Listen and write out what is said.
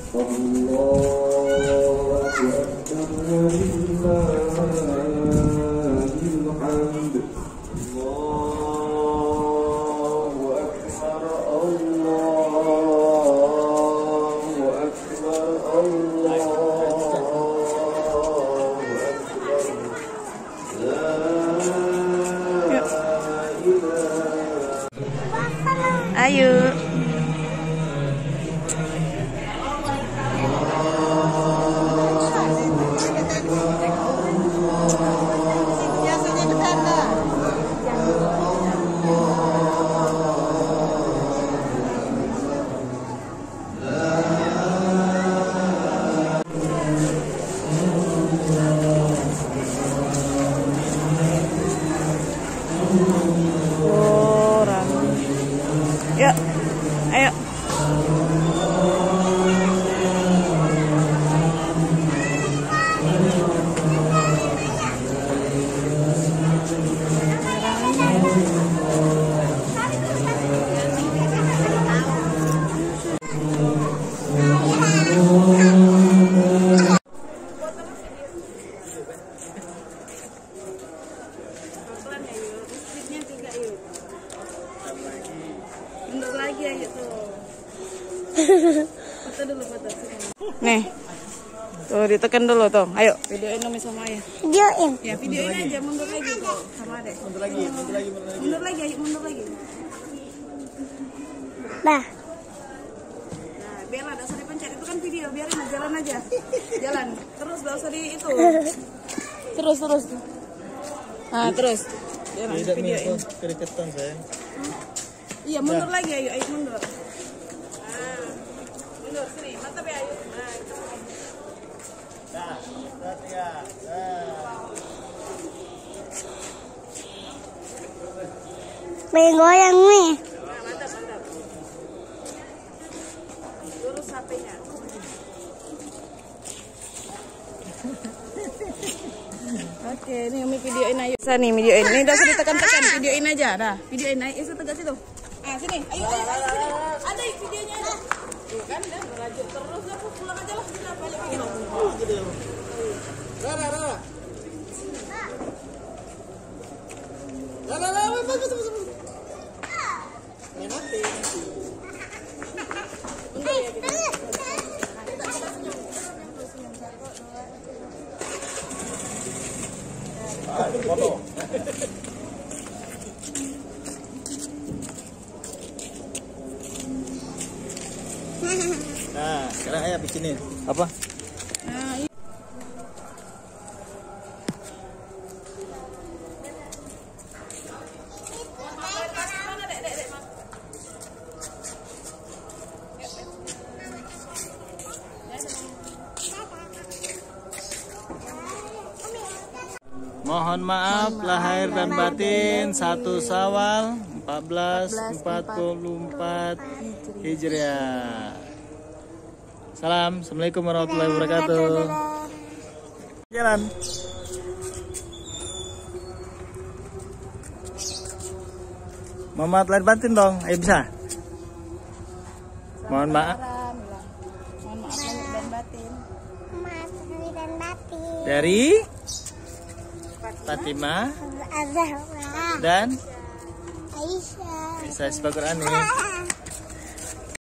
Ayo. Yuk, ayo. Mundur lagi ayo tuh. Foto dulu foto. Nih. Tuh ditekan dulu tuh. Ayo videoin Umi sama Ayah. Videoin. Ya videoin aja mundur lagi tuh sama Adek. Mundur lagi. Mundur lagi ayo mundur lagi. Nah. Nah, biarlah enggak usah dipencet itu kan video, biarin jalan aja. Jalan. Terus enggak usah di itu. Terus. Nah, terus. Jalan videoin. Kedeketan sayang. Iya, mundur lagi ayo mundur. Nah, mundur sini, mantap ya ayo. Nah, itu. Dah, ya. Pengen goyang nih. Nah, mantap. Lurus HP-nya. Oke, ini Umi videoin ayo. Bisa nih videoin. Ini udah ditekan-tekan, videoin aja. Nah, videoin aja itu tegas itu. Ah, sini. Ayo. Ada videonya ada. Tuh kan udah merajut terus aku pulang aja lah kita balik lagi. Rara. Main HP. Bentar ya, Foto. Nah, sekarang ayah bikinin apa? Nah, iya. Mohon maaf lahir dan batin 1 Syawal 1444 Hijriah. Salam, assalamualaikum warahmatullahi wabarakatuh. Jalan. Mama lahir batin dong, ayo bisa. Mohon maaf. Mohon maaf lahir dan batin. Maaf lahir dan batin. Dari Fatimah Azahra dan Aisyah. Aisyah Sebagai